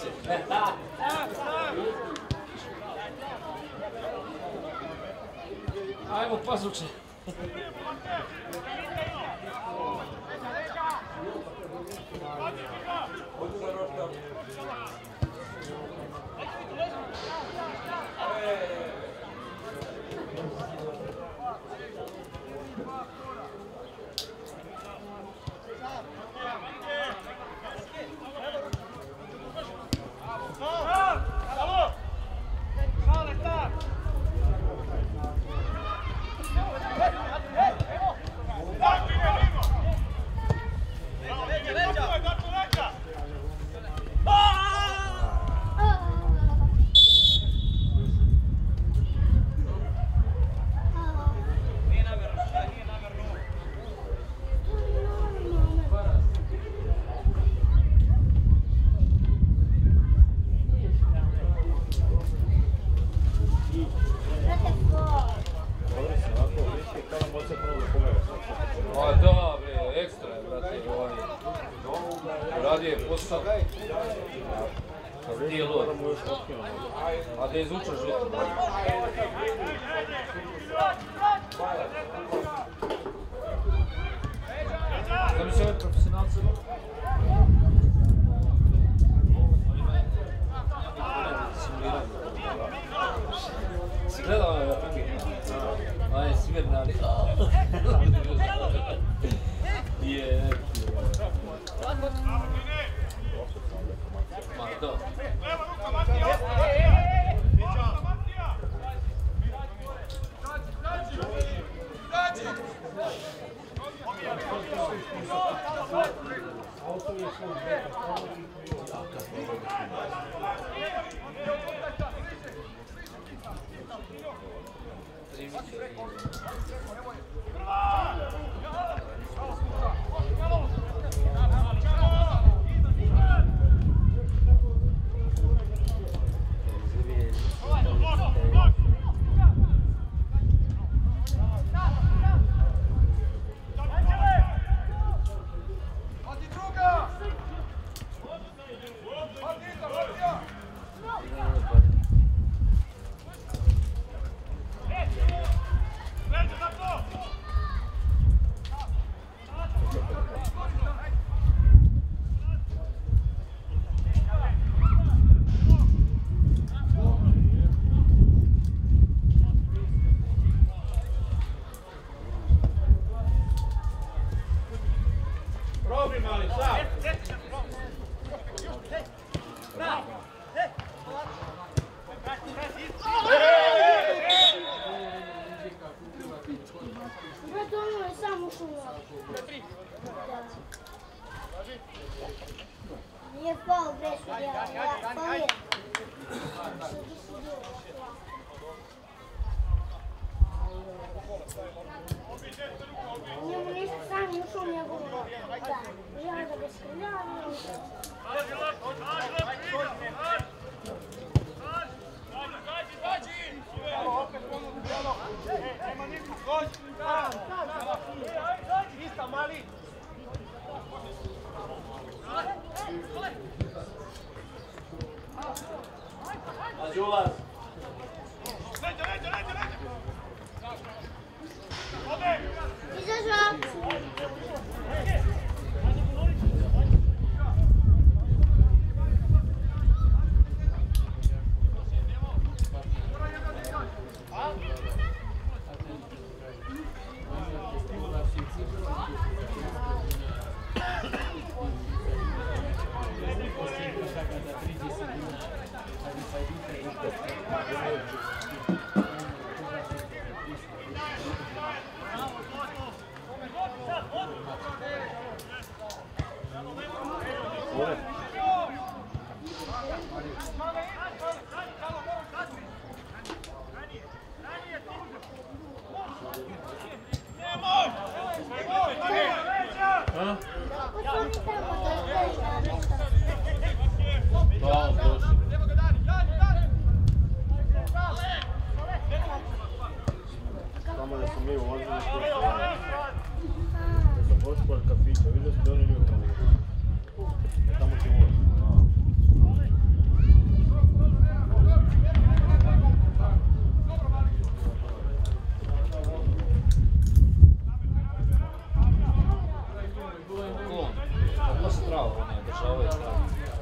Neće. Ajmo, pazuče. Radio je posao. Nije lud. A da izvuča žuto. Da mi se ovaj profesionalci? Si gledao ovaj prvi? On je smirna, ali... Je... Ma to. Nije pao grešu, ja paliram. Njemu nešto sam ušao u njegovu ruku. Ja da ga skrljavim. Ista mali. Pazi ulaz. Izašao. Tamo da smo mi ulazili da sam pošli pored kafića, vidio sam da oni ljudi tamo. Tamo će ulaziti. Samo se travo, oni održavaju travo.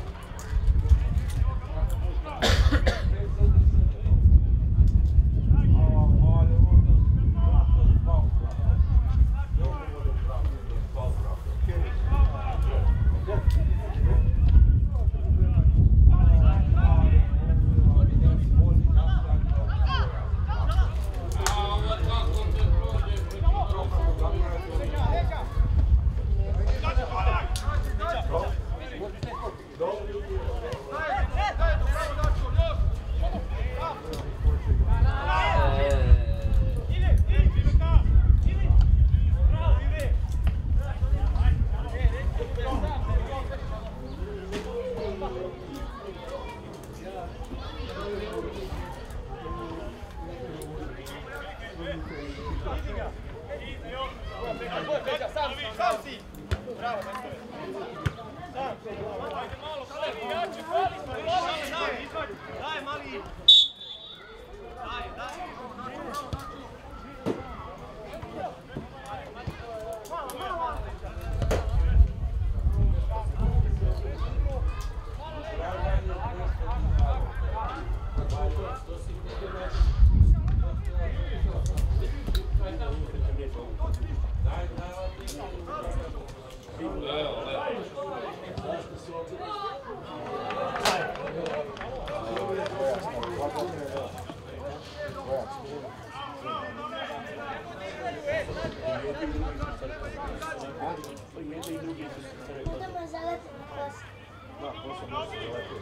Idemo zaletiti kost. Da, posebno se zaletio.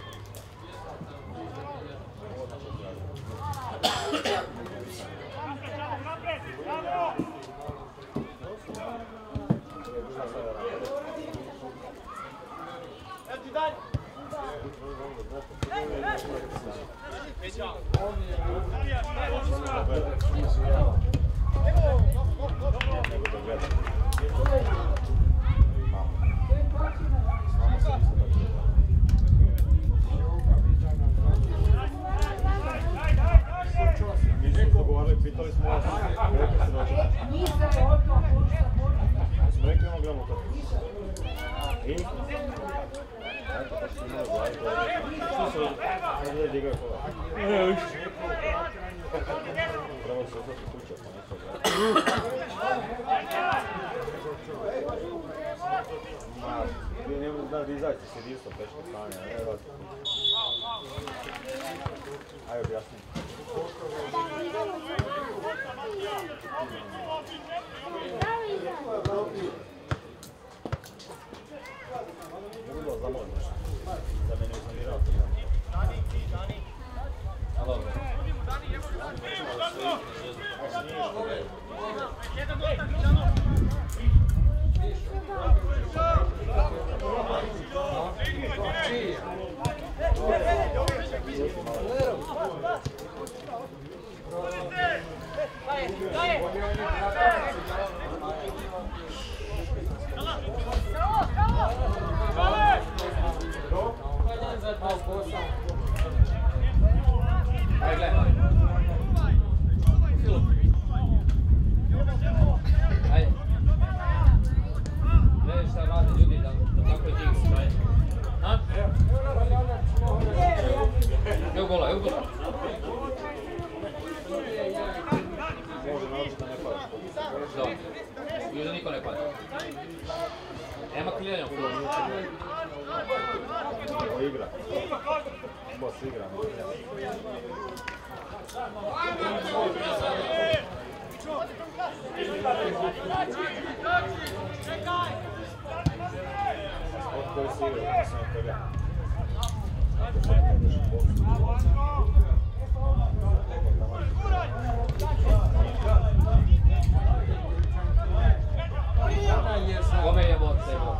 Pitali smo vas, rekli se dođe. Smo rekli ono gledamo to. I? Eto, pa što imali gledati ovdje. Što se ovdje? Ovdje je digao kola. Pravo se ostati kuća, pa nešto gledati. Vi ne mogu znati izaći se isto teško stanje, a ne gledati kuća. Ajde objasnim. Mogu da zamolim nešto, da me ne iznervirao to znam. A dobro. Ajde, gledaj. Ajde. Gledaj šta rade ljudi, da tako je tih staje. Ha? Evo gola, evo gola. Može naučiti da ne pada. Dobro. I da niko ne pada. Nema klijenja u klubu. Ovo igra. Boss igra. Od koji si igra, da sam od toga. Kome je bod sebo?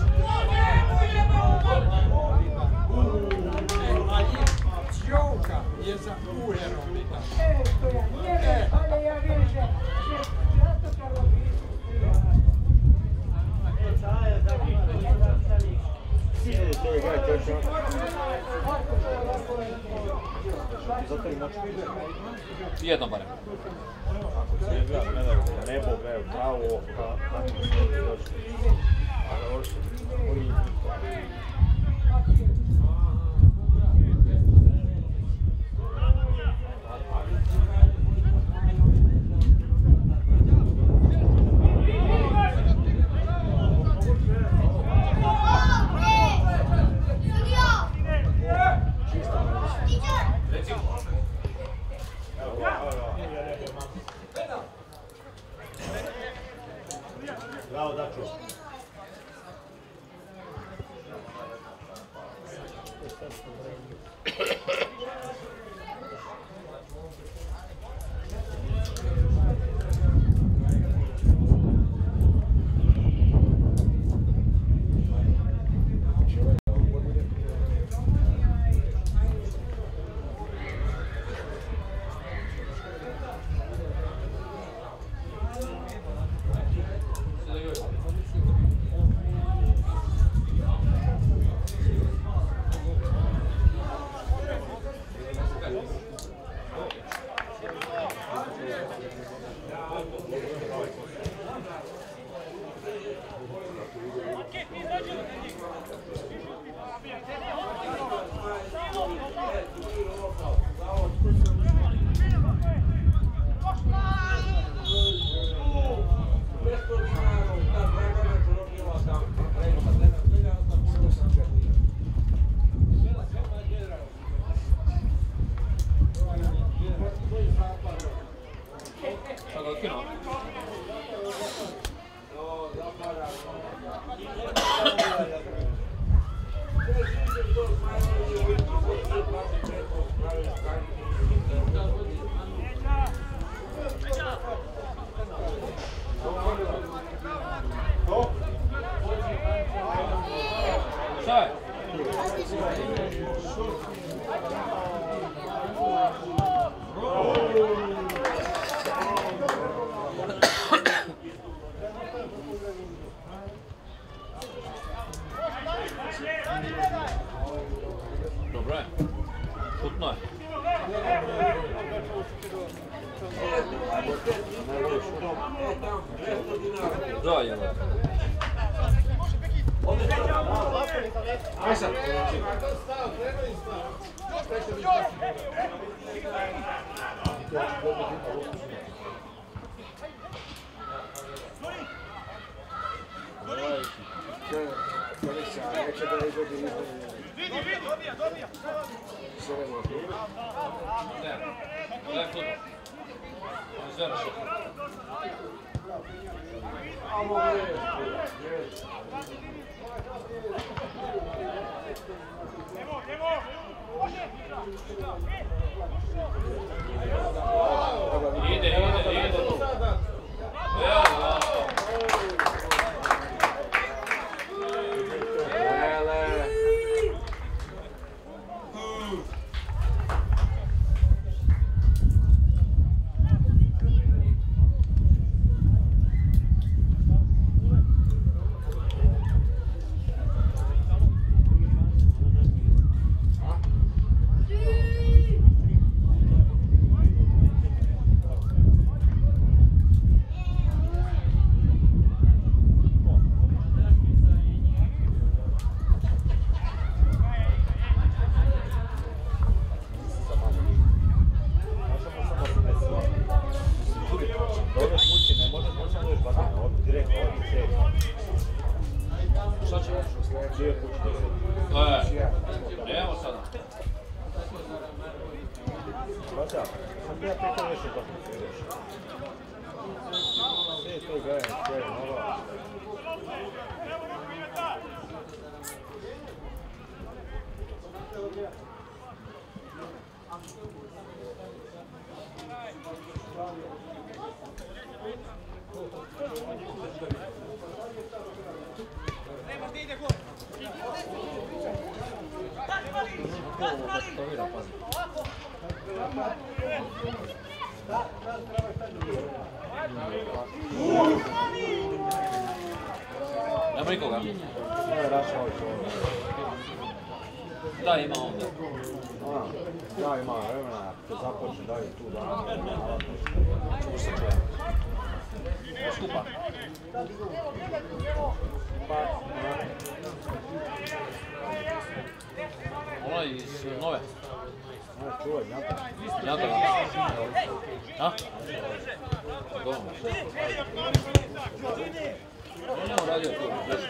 Je za ujerom vida. Ale ja wiem, że ja to to robię. To igra teško. Zato i moći ide. Jedno barem. Ako se igra, gledaju nebo, gledaju pravo, kako se dođe. A završi. Šta je? Dobro je. Šutno je. Da, je. Aj sad. Ide. Evo sada. Baća, sam ja pitao nešto kako se ideš. Sve to gajem, sve je malo. Nema nikoga. Ne, Rašović ovdje. Da, ima onda. Da, ima vremena, te započne, daju tu danas. Čuo se čuje. Skupa. Ona iz Nove. Ne, čuvaj, Njata. Njata. A? Dobro. On je uradio tu.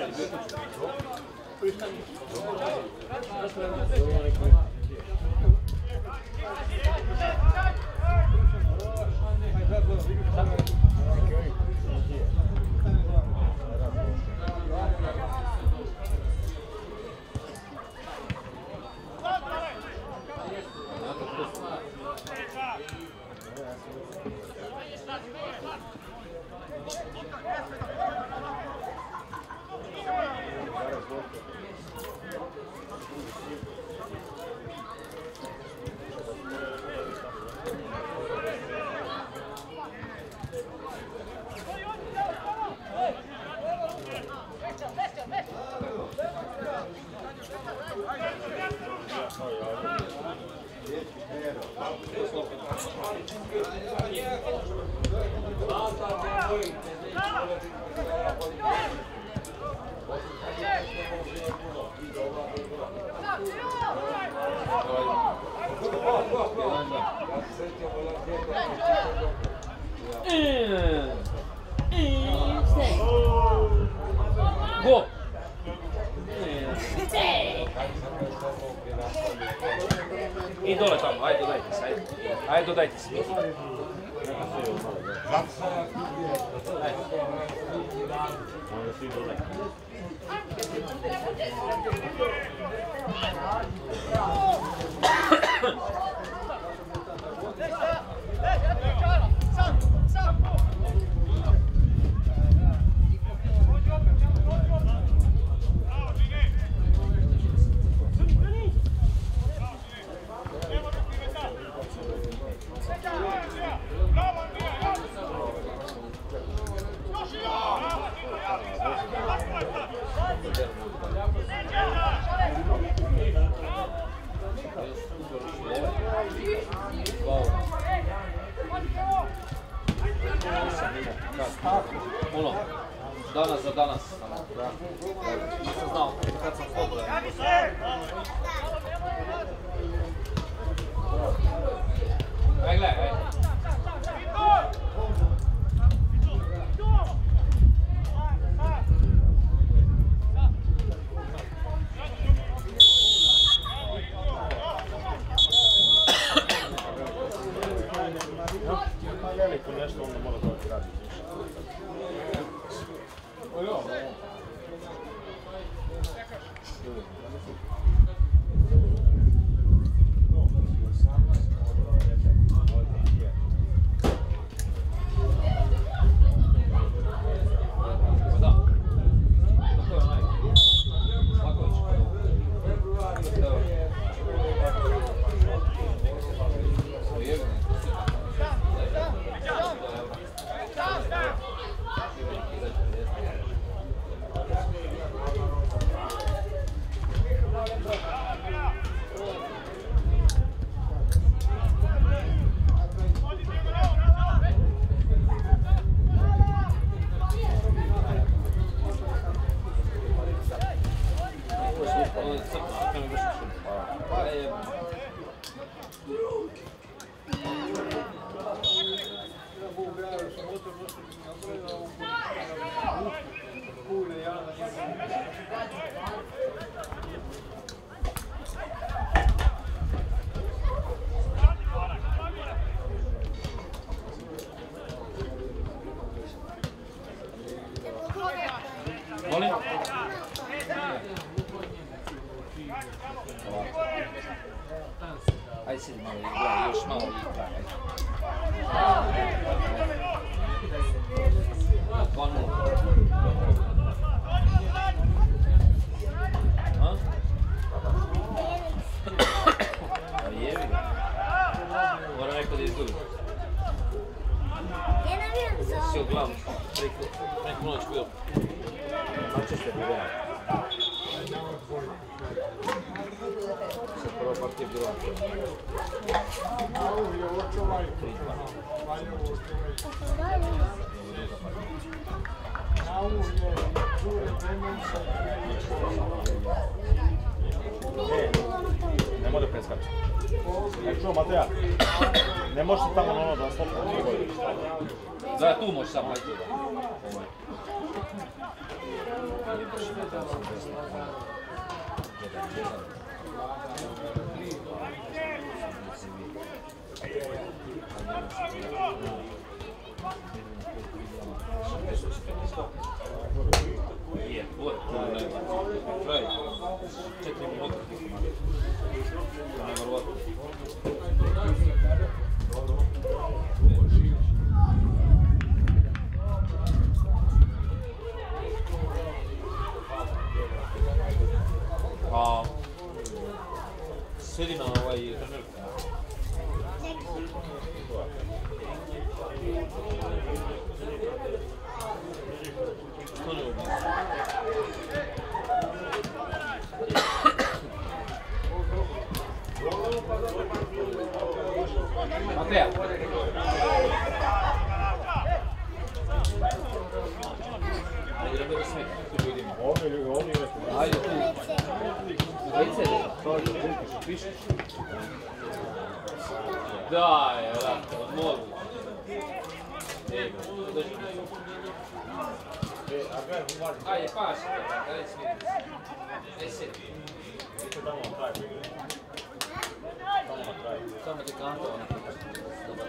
Go! I dole tamo, ajde dodajte se, ajde. Ajde dodajte se. Onda svi dodaj. Danas za danas. Nisam znao kad sam slobodan. Aj gledaj, aj. Veliko nešto onda mora da radi. Molim? Ajde sidi malo i gledaj, još malo i gledaj. One more. Ha? Jevi ga. Moram neko da izgubi. Ja navijam za Si ovo. uglavnom, neku noć bio. Manchester United. Prva partija bila. Nemoj da preskače. Čuo, Mateja, ne možeš tamo na ono da slopno odgovori. Da, tu možeš sam hajti. Je, ovo je kraj. 4 minuta. Nevjerovatno. A sedi na ovaj trenerku. Što ne ubi? Mateja. Ajde da bude smijek, tu ljudima. Ovdje je nešto. Ajde tu. Lice, pišeš. Daj, vrata, odmogu. Ej, dođi mi. Ajde, paši, ajde smijeti. Ajde sjeti. Samo te kanta, ona pišeš. Dobar.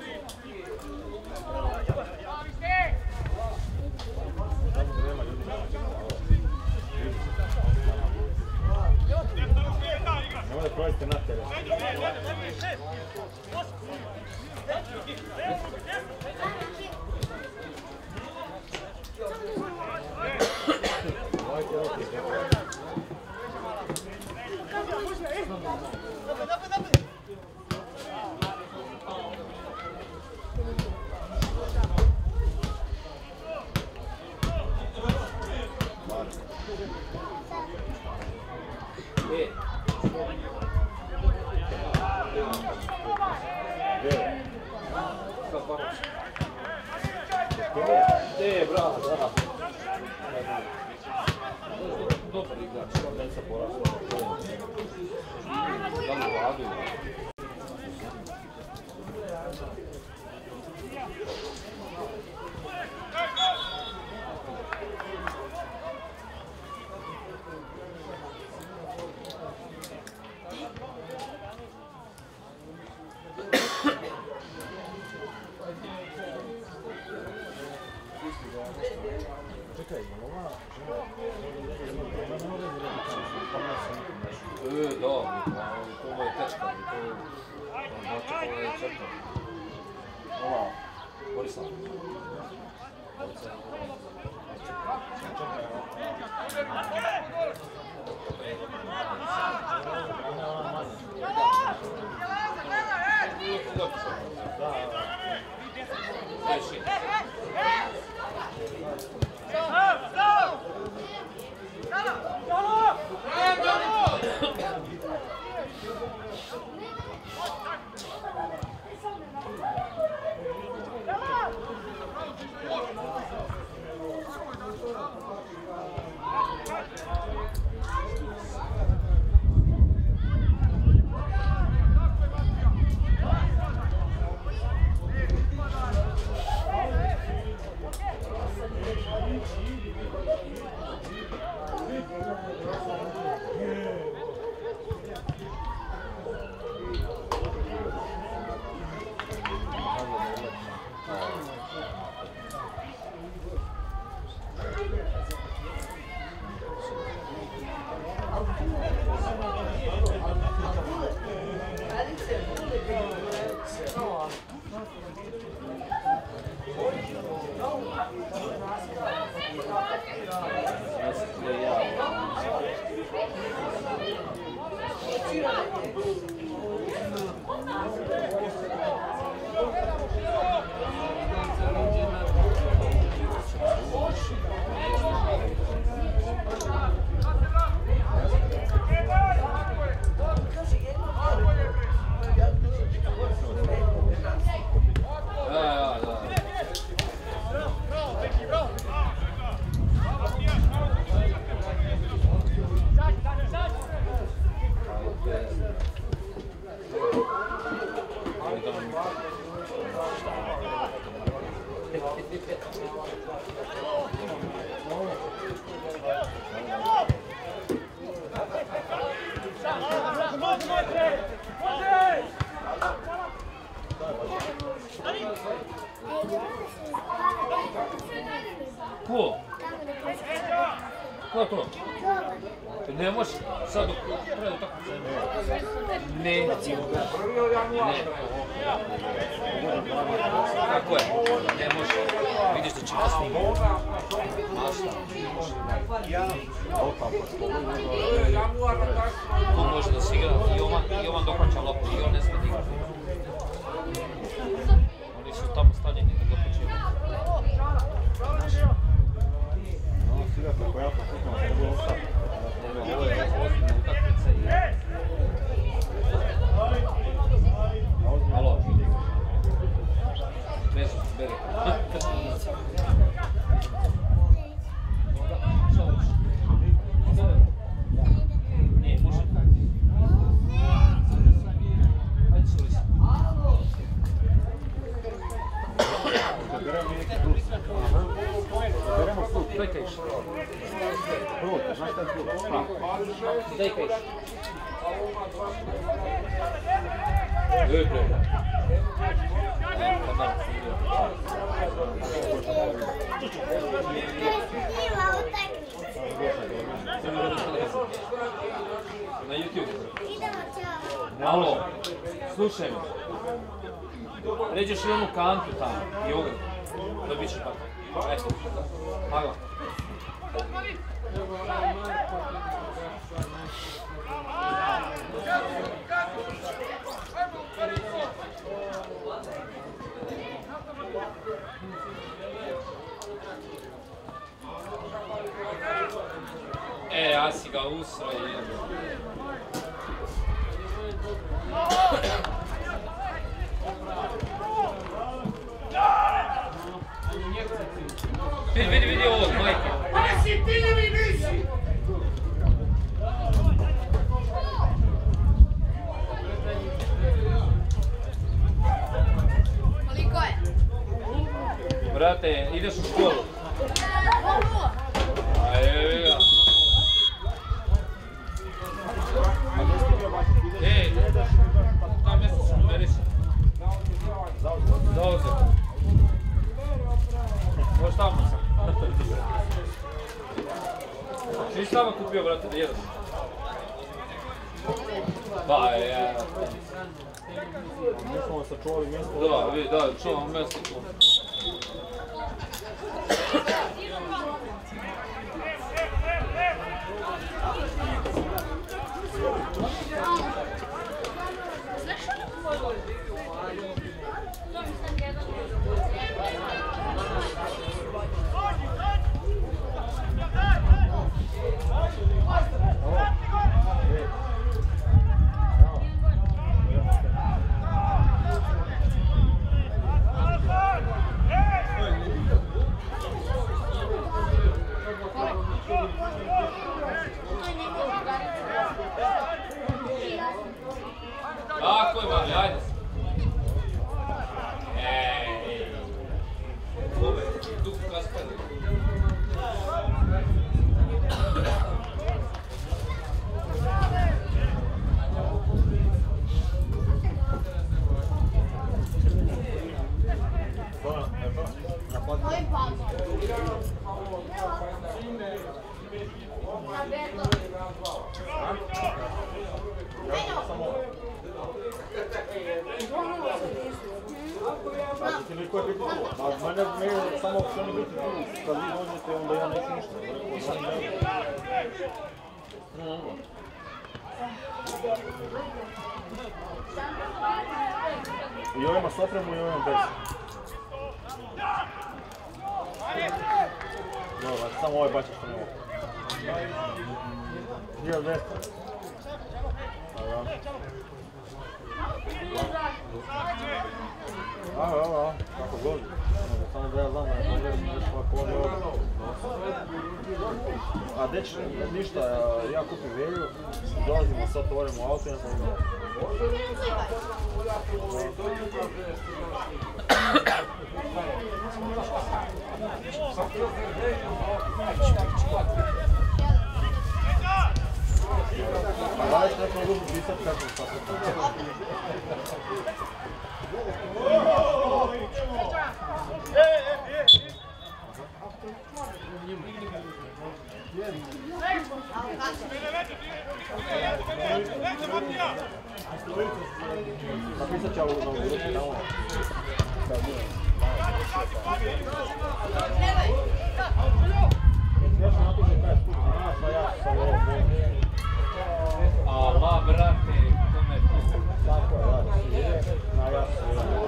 Nemoj da prolazite na teren. Bravo, bravo. Dobar igrač. Tendencija porasta. Da li vladu? Čekaj, ova Dobro, to je tečka, to je četvrta. ova Borislav. Ko? Ko je to? Ne može sad dok treba da tako se ne. Kako je? Ne može. Vidiš da će vas snimati. Mašta. Tu može da se igra i Jovan dohvaća loptu i on ne sme da igra. Oni su tamo stavljeni da ga počinu. Kako ja poslušam, ovo je ostalo. Ovo je ozbiljna utakmica i... Alo. Vezu, beri. Šta hoćeš? Nije, može. Hajde se lisi. Beremo neki plus. Beremo plus. Daj kajš. Prvo, znaš šta je plus? Daj kajš. Bre. Na YouTube. Alo, slušaj me. Ređeš jednu kantu tamo i ogredu. Dobit ćeš tako. Eto, magla. Ja si ga usro i jedno. Vidi ovog, majke. brate, ideš u školu. Ajde. Ej, tam mjesto se numeriši. Zauzet. Možeš tamo sam. Nisi tamo kupio, brate, da jedeš? Pa, je. Mi smo sačuvali mjesto. Da, čuvamo mjesto tu. Tako je, mami, ajde. Ej. Ove, duk kaspali. Znači li ko je biti tu? A mene samo ako će oni biti tu, kad vi dođete onda ja neću ništa. I ovima s opremu i ovima bez. Dobro, samo ovaj bačaš na ovo. 1200. Evo, kako god. Samo da ja znam da je pogledam nešto ako ovdje ovdje. A deć, ništa, ja kupim velju, dolazimo sad, otvorimo auto i ja sam idemo. A da li ću neko mogu pisat kako sam sad? Napisat ću ovu novu grupu na ovo. Još napiše kaj skup za nas, a ja sam ovo. Ala, brate, kome tu? Tako je, da, si ide, a ja sam ovo.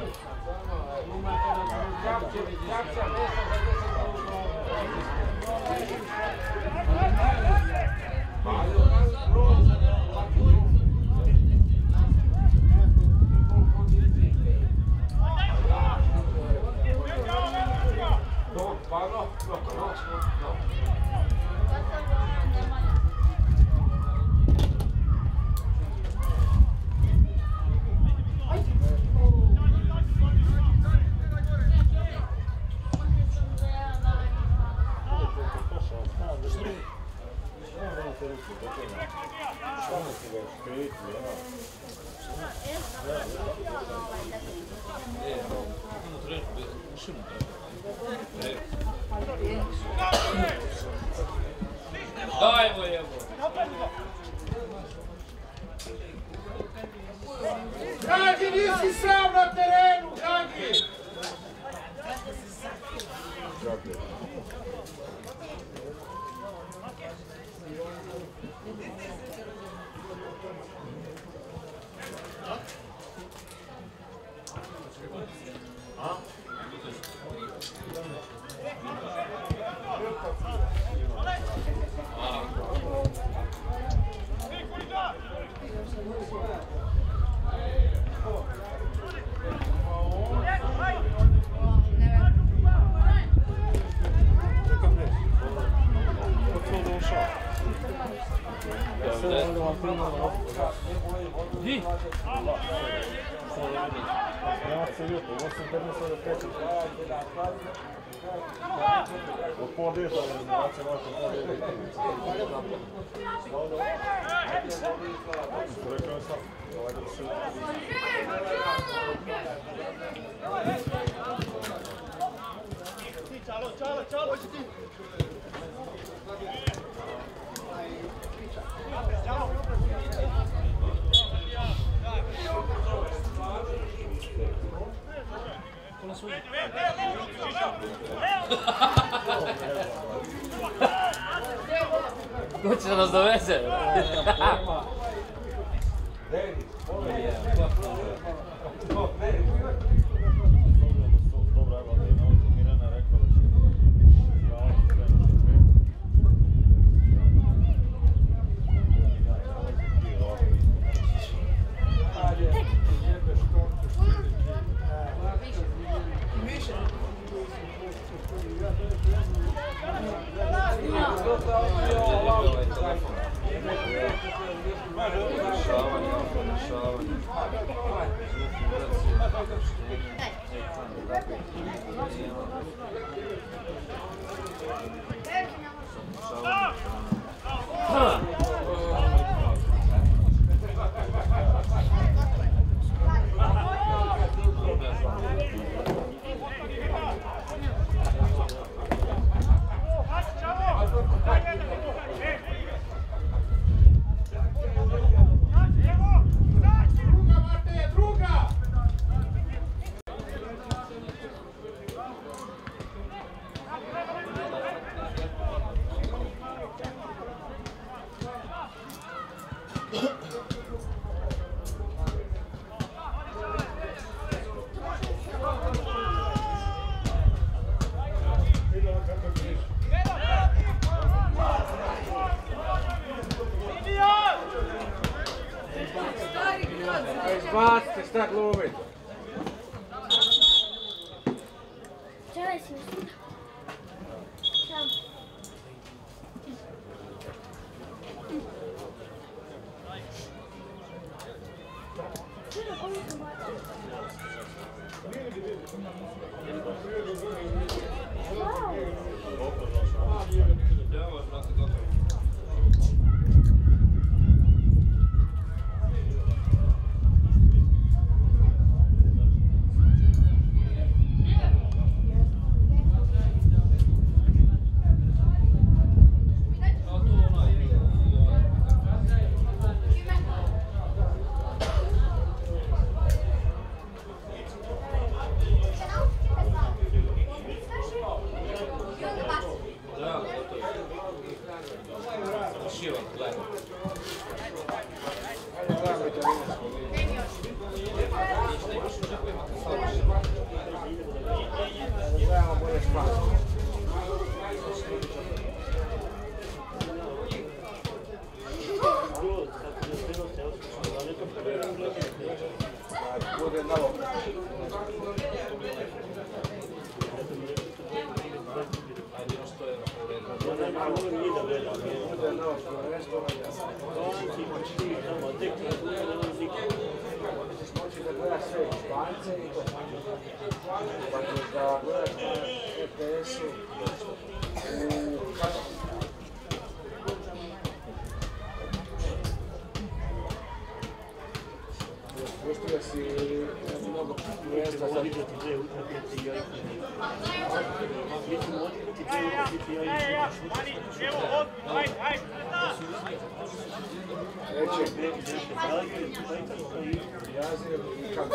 Dajmo jebo! Dragi, nisi sam na terenu, Dragi! Di? Nemate jutro, 8:15 do 5. Od pola 9 eliminacija možete pola 9. Rekao je sam, ovaj da se... Čalo, hoće ti! Ko će da nas doveze? Dobro, evo, Mirjana je rekla da će... Izbacite, šta glumite? Čekaj si mi svi. Sam. Svi na koju sam bačila. Pustio si mnogo mjesta za... Jazir i Kamer.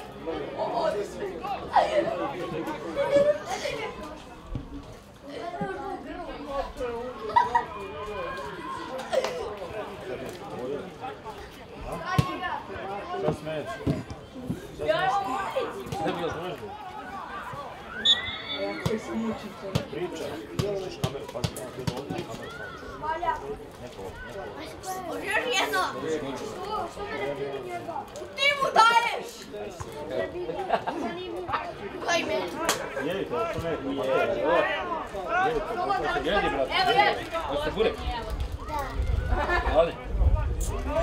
Šta smiješ? Šta bi odmržio? Priča. Kamer, pa kamer Još jedno! Ti mu daješ! Koji meni? Jedite, to ne je. Jedi, brate. Evo jedi! Hoćete burek? Da. Ali.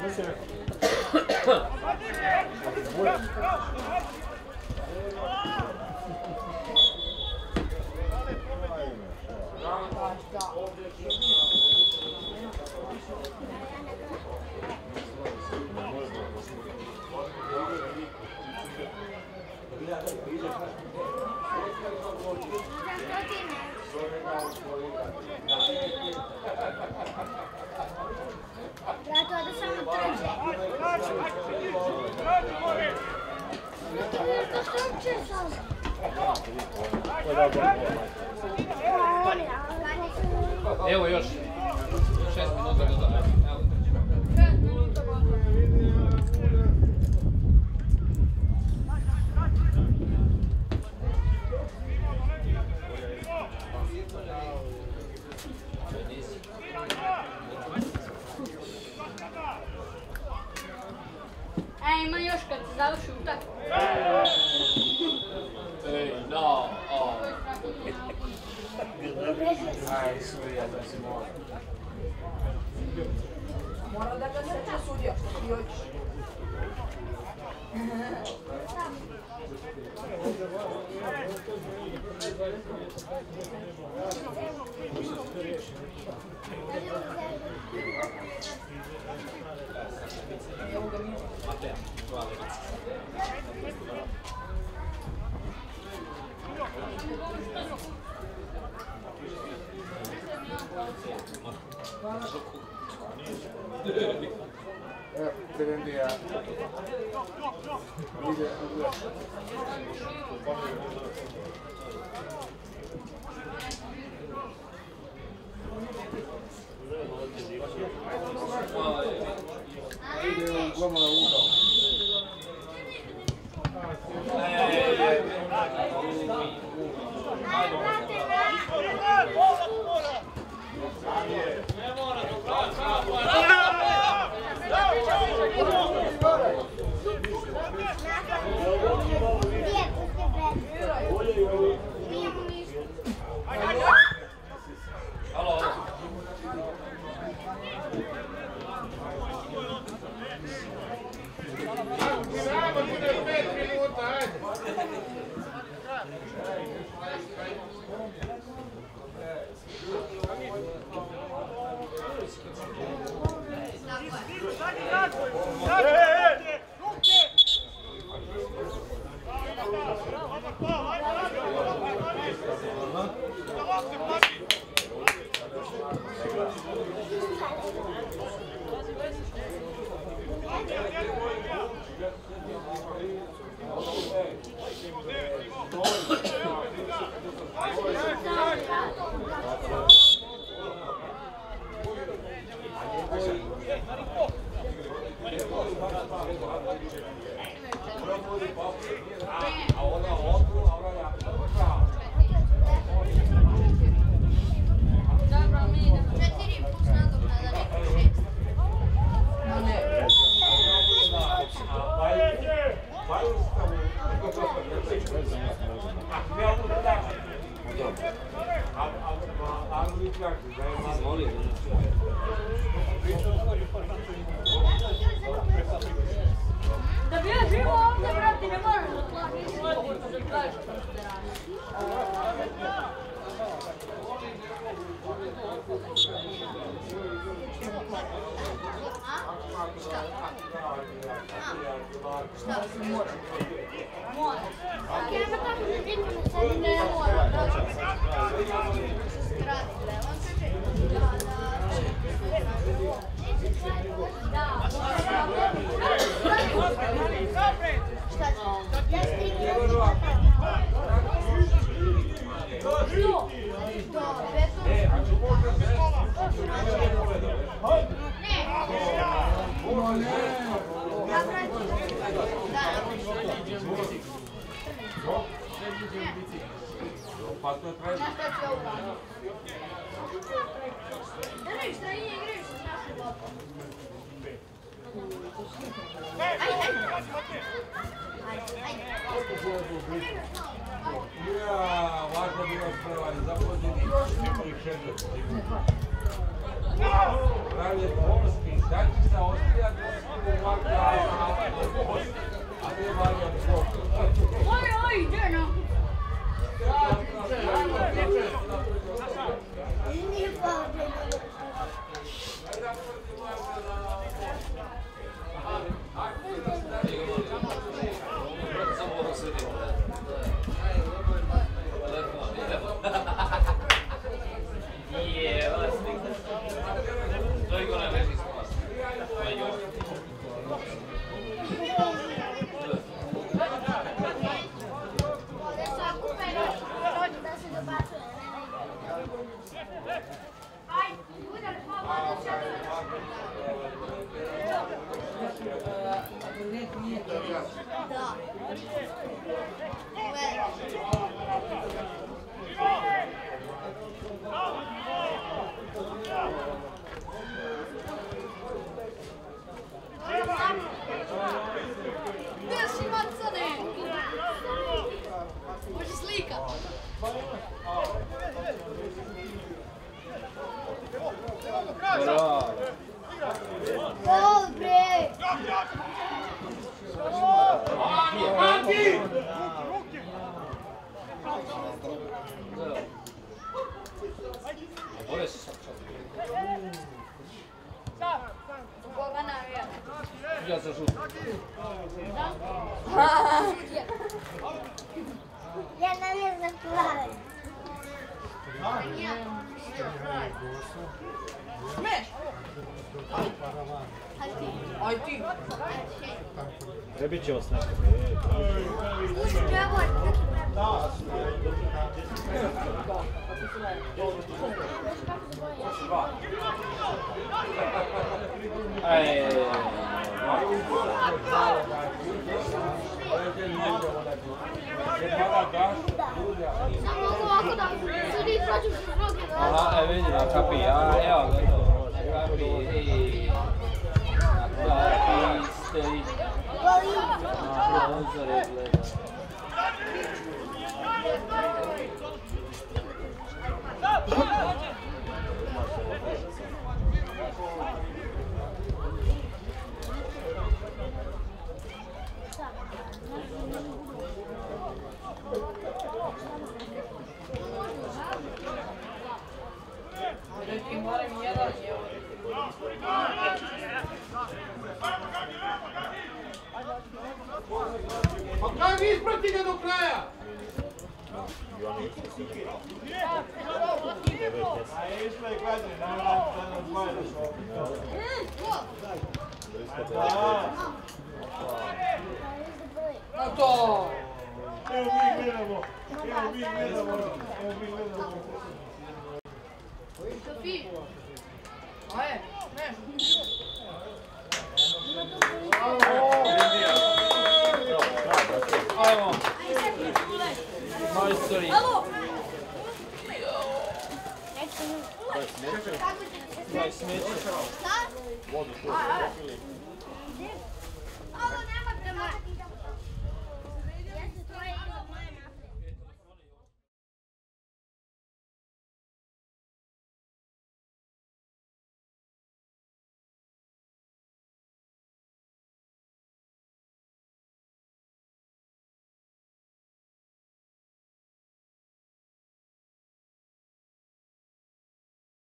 Brato, ode samo trče. Trče sam. Evo još 6 minuta do toga. Ima još kad se završi utakmica. Ej, no, Aj, sve, ja da si mora. Mora da ga seća sudija, što ti hoćeš. Matea, hvala levica. Evo, Trevendija. Ide, ide u gomala ugao. Da bi ja živo ovdje, brati, ne moraš da plaćaš svoj da tražiš što te radi. Mora. Ne mora, Važno bilo sprevali, zapođeni i šedljati. Pravi je pomorski, šta će se ostrijati? Oj, gdje no? Nije pao Samo ovo sredimo. Je, to je gona veći spas. To je još. da se dobacuje. Da. Gdje si macane? Može slika. Bravo. Gol, bre! Bolje si sad čas. Koga navija? Ja za žutu. Ja navijam za plave. Smeš? Aj ti. Trebit će vas nešto. Slušaj, džavor. Samo ovako da sudi prođu kroz noge. Aha, vidim, kapi, evo ga to. Kapi, kapi, stoji. Goli. Prozore gleda. Neki moram jedan je. Pa kaj vi isprati ga do kraja? A je išla i gledaj, da nas gledaš Na to! Evo mi gledamo. Sofi! Aje, smeš? Ajmo. Majstori. Alo! Daj smeće.